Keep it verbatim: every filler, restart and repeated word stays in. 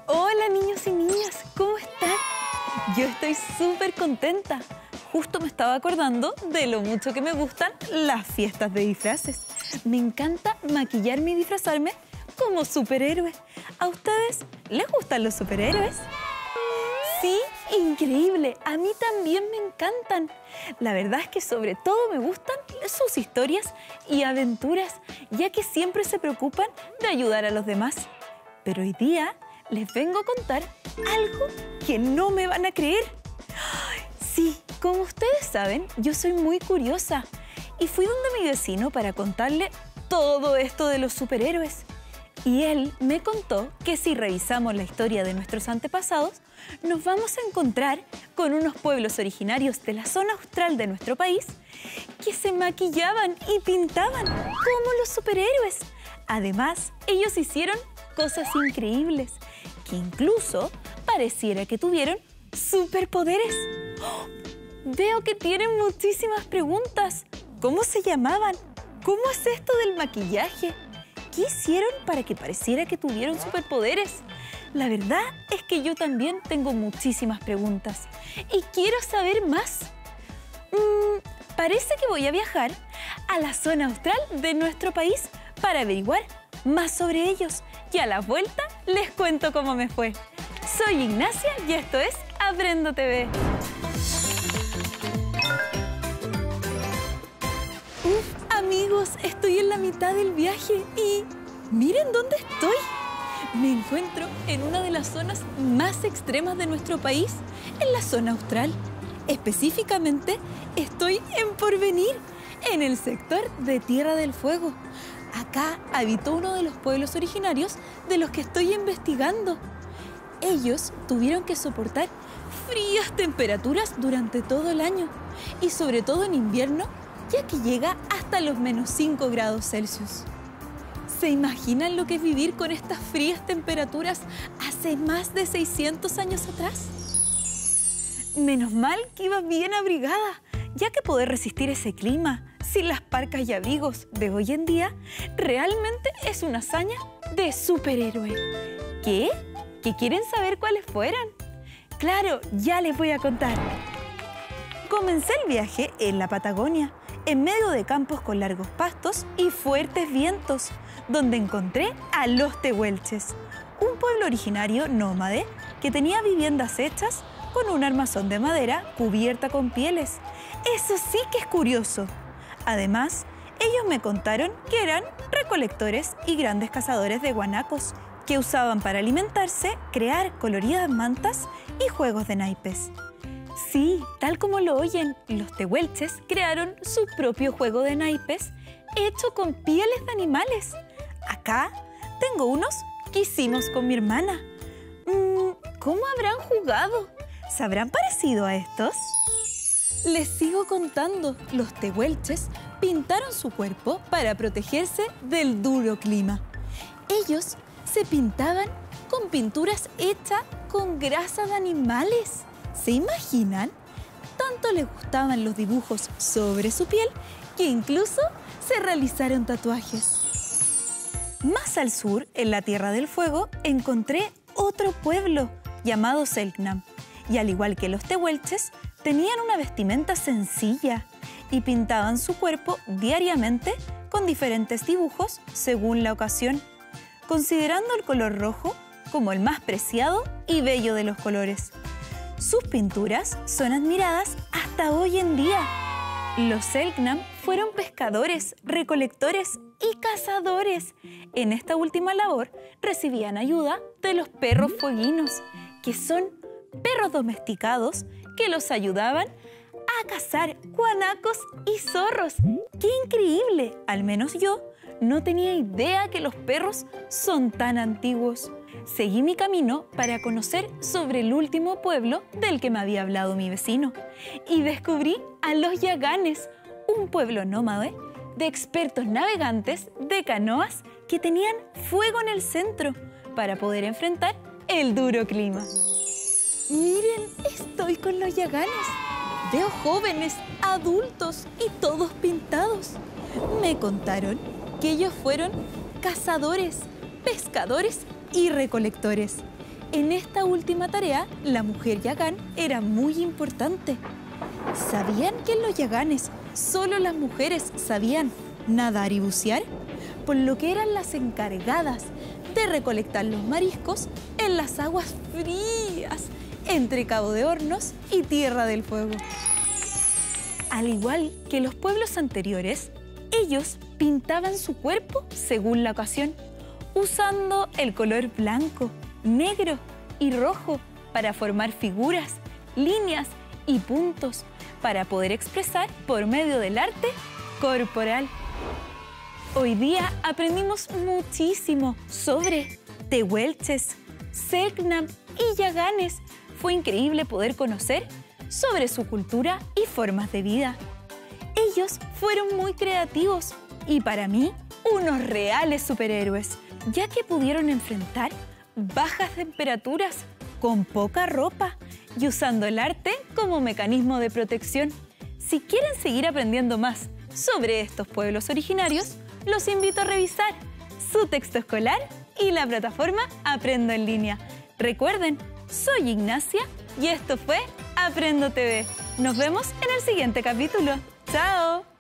Hola niños y niñas, ¿cómo están? Yo estoy súper contenta. Justo me estaba acordando de lo mucho que me gustan las fiestas de disfraces. Me encanta maquillarme y disfrazarme como superhéroe. ¿A ustedes les gustan los superhéroes? Sí, increíble. A mí también me encantan. La verdad es que sobre todo me gustan sus historias y aventuras, ya que siempre se preocupan de ayudar a los demás. Pero hoy día les vengo a contar algo que no me van a creer. Sí, como ustedes saben, yo soy muy curiosa y fui donde mi vecino para contarle todo esto de los superhéroes. Y él me contó que si revisamos la historia de nuestros antepasados, nos vamos a encontrar con unos pueblos originarios de la zona austral de nuestro país que se maquillaban y pintaban como los superhéroes. Además, ellos hicieron cosas increíbles, que incluso pareciera que tuvieron superpoderes. ¡Oh! Veo que tienen muchísimas preguntas. ¿Cómo se llamaban? ¿Cómo es esto del maquillaje? ¿Qué hicieron para que pareciera que tuvieron superpoderes? La verdad es que yo también tengo muchísimas preguntas y quiero saber más. Mm, parece que voy a viajar a la zona austral de nuestro país para averiguar más sobre ellos. Y a la vuelta les cuento cómo me fue. Soy Ignacia y esto es Aprendo T V. Uf, amigos, estoy en la mitad del viaje y miren dónde estoy. Me encuentro en una de las zonas más extremas de nuestro país, en la zona austral. Específicamente, estoy en Porvenir, en el sector de Tierra del Fuego. Acá habitó uno de los pueblos originarios de los que estoy investigando. Ellos tuvieron que soportar frías temperaturas durante todo el año y sobre todo en invierno, ya que llega hasta los menos cinco grados Celsius. ¿Se imaginan lo que es vivir con estas frías temperaturas hace más de seiscientos años atrás? Menos mal que iba bien abrigada, ya que poder resistir ese clima sin las parcas y abrigos de hoy en día realmente es una hazaña de superhéroe. ¿Qué? ¿Que quieren saber cuáles fueron? Claro, ya les voy a contar. Comencé el viaje en la Patagonia, en medio de campos con largos pastos y fuertes vientos, donde encontré a los tehuelches, un pueblo originario nómade que tenía viviendas hechas con un armazón de madera cubierta con pieles. Eso sí que es curioso. Además, ellos me contaron que eran recolectores y grandes cazadores de guanacos, que usaban para alimentarse, crear coloridas mantas y juegos de naipes. Sí, tal como lo oyen, los tehuelches crearon su propio juego de naipes hecho con pieles de animales. Acá tengo unos que hicimos con mi hermana. Mm, ¿Cómo habrán jugado? ¿Se habrán parecido a estos? Les sigo contando. Los tehuelches pintaron su cuerpo para protegerse del duro clima. Ellos se pintaban con pinturas hechas con grasa de animales. ¿Se imaginan? Tanto les gustaban los dibujos sobre su piel que incluso se realizaron tatuajes. Más al sur, en la Tierra del Fuego, encontré otro pueblo llamado Selknam. Y al igual que los tehuelches, tenían una vestimenta sencilla y pintaban su cuerpo diariamente con diferentes dibujos según la ocasión, considerando el color rojo como el más preciado y bello de los colores. Sus pinturas son admiradas hasta hoy en día. Los Selknam fueron pescadores, recolectores y cazadores. En esta última labor recibían ayuda de los perros fueguinos, que son perros domesticados que los ayudaban a cazar guanacos y zorros. ¡Qué increíble! Al menos yo no tenía idea que los perros son tan antiguos. Seguí mi camino para conocer sobre el último pueblo del que me había hablado mi vecino y descubrí a los Yaganes, un pueblo nómade de expertos navegantes de canoas que tenían fuego en el centro para poder enfrentar el duro clima. Miren, estoy con los Yaganes. Veo jóvenes, adultos y todos pintados. Me contaron que ellos fueron cazadores, pescadores y recolectores. En esta última tarea, la mujer yagán era muy importante. ¿Sabían que en los yaganes solo las mujeres sabían nadar y bucear? Por lo que eran las encargadas de recolectar los mariscos en las aguas frías entre Cabo de Hornos y Tierra del Fuego. Al igual que los pueblos anteriores, ellos pintaban su cuerpo según la ocasión, usando el color blanco, negro y rojo para formar figuras, líneas y puntos para poder expresar por medio del arte corporal. Hoy día aprendimos muchísimo sobre tehuelches, selknam y yaganes. Fue increíble poder conocer sobre su cultura y formas de vida. Ellos fueron muy creativos y para mí unos reales superhéroes, ya que pudieron enfrentar bajas temperaturas con poca ropa y usando el arte como mecanismo de protección. Si quieren seguir aprendiendo más sobre estos pueblos originarios, los invito a revisar su texto escolar y la plataforma Aprendo en Línea. Recuerden, soy Ignacia y esto fue Aprendo T V. Nos vemos en el siguiente capítulo. ¡Chao!